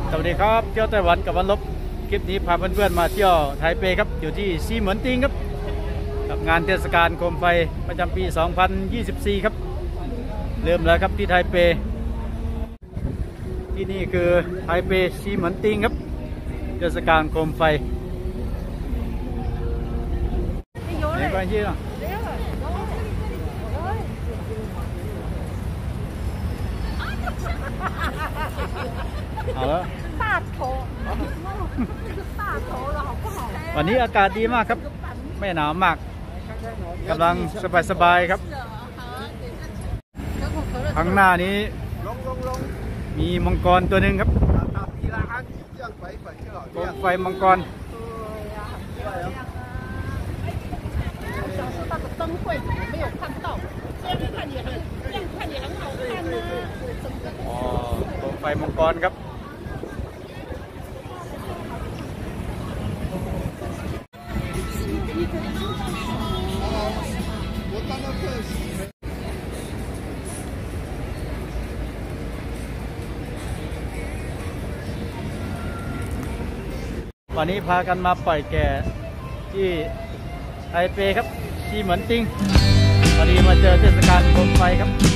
สวัสดีครับเที่ยวไต้หวันกับวันลบคลิปนี้พาเพื่อนๆมาเที่ยวไทเปครับอยู่ที่ซีเหมือนติงครับกับงานเทศกาลโคมไฟประจำปี 2024 ครับเริ่มแล้วครับที่ไทเปที่นี่คือไทเปซีเหมือนติงครับเทศกาลโคมไฟนี่ไปที่เนาะเอาแล้ววันนี้อากาศดีมากครับไม่หนาวมากกำลังสบายๆครับข้างหน้านี้มีมังกรตัวหนึ่งครับโคมไฟมังกรโคมไฟมังกรครับวันนี้พากันมาปล่อยแก่ที่ไทเปครับที่เหมือนติงพอดีมาเจอเทศกาลโคมไฟครับ